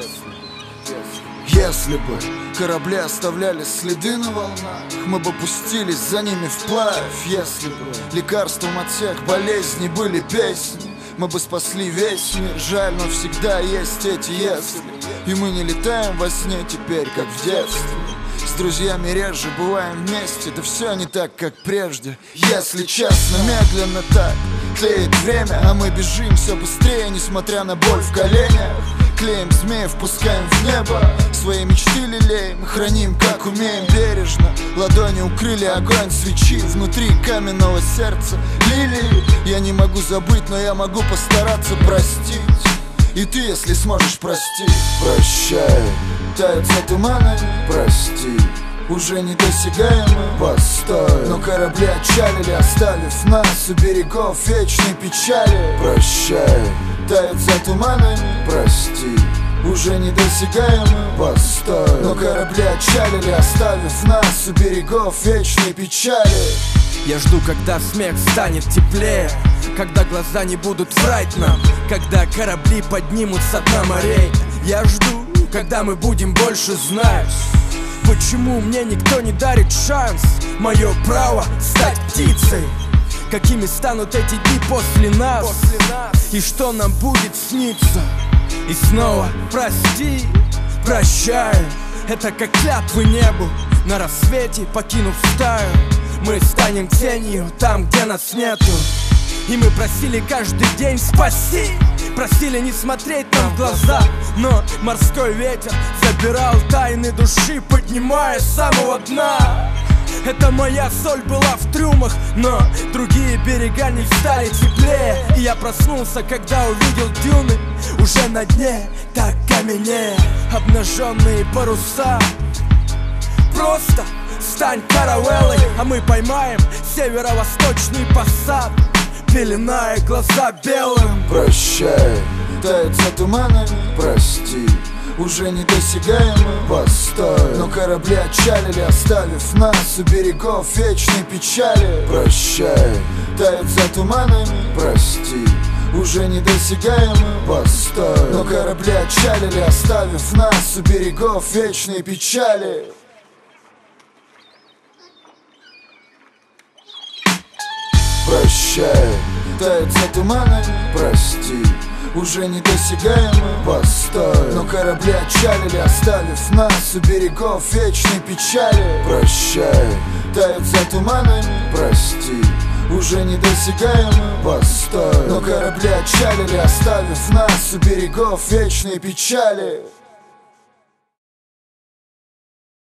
Если бы корабли оставляли следы на волнах, мы бы пустились за ними вплавь. Если бы лекарством от всех болезней были песни, мы бы спасли весь мир. Жаль, но всегда есть эти «если». И мы не летаем во сне теперь, как в детстве. С друзьями реже бываем вместе, да все не так, как прежде. Если честно, медленно так тлеет время, а мы бежим все быстрее, несмотря на боль в коленях. Клеим змеев, пускаем в небо, свои мечты лелеем, храним, как умеем, бережно. Ладони укрыли огонь свечи, внутри каменного сердца лилии. Я не могу забыть, но я могу постараться простить. И ты, если сможешь, прости. Прощай, тает за туманами, прости, уже недосягаемый постой. Но корабли отчалили, оставив нас у берегов вечной печали. Прощай, тает за туманами, прости, уже недосягаемый постой. Но корабли отчалили, оставив нас у берегов вечной печали. Я жду, когда смех станет теплее, когда глаза не будут врать нам, когда корабли поднимутся с дна морей. Я жду, когда мы будем больше знать, почему мне никто не дарит шанс. Мое право стать птицей. Какими станут эти дни после нас, и что нам будет сниться. И снова прости, прощаю, это как клятвы небу. На рассвете, покинув стаю, мы станем тенью там, где нас нету. И мы просили каждый день спаси, просили не смотреть нам в глаза, но морской ветер забирал тайны души, поднимая с самого дна. Это моя соль была в трюмах, но другие берега не стали теплее. И я проснулся, когда увидел дюны уже на дне, так каменнее. Обнаженные паруса, просто стань каравеллой, а мы поймаем северо-восточный посад, пеленая глаза белым. Прощай, тает за туманами, прости, уже недосягаемый постой. Но корабли отчалили, оставив нас у берегов вечной печали. Прощай, тает за туманами, прости, уже недосягаемый постой. Но корабли отчалили, оставив нас у берегов вечной печали. Прощай, тает за туманами, прости, уже недосягаемый постой. Но корабли отчалили, оставив нас у берегов вечной печали. Прощай, тает за туманами, прости, уже недосягаемый постой. Но корабли отчалили, оставив нас у берегов вечной печали.